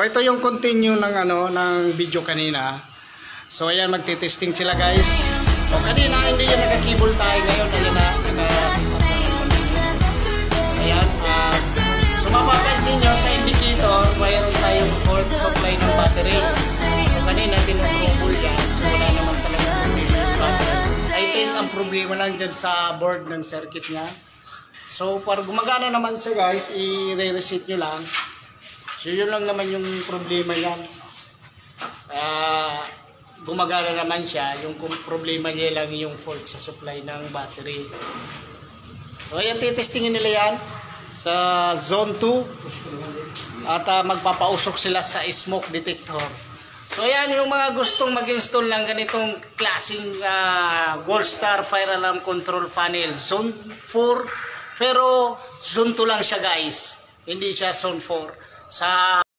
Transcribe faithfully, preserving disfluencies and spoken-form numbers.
So ito yung continue ng ano ng video kanina. So ayan, magte-testing sila guys. O kanina hindi yan naka-cable tayo, ngayon ayan na naka-set up na ng malinis. So ayan, uh, so mapapansin nyo sa indicator, mayroon tayong fault supply ng battery. So kanina tinutrouble yan, so wala naman talaga problema yung battery. I think ang problema lang dyan sa board ng circuit niya. So para gumagana naman siya guys, i-reset nyo lang. So yun lang naman yung problema yan. Uh, gumagana naman siya, yung problema niya lang yung fault sa supply ng battery. So ayan, titestingin nila yan sa zone two at uh, magpapausok sila sa smoke detector. So ayan, yung mga gustong mag-install ng ganitong klaseng uh, Wallstar Fire Alarm Control Panel zone four, pero zone two lang siya guys, hindi siya zone four. Sa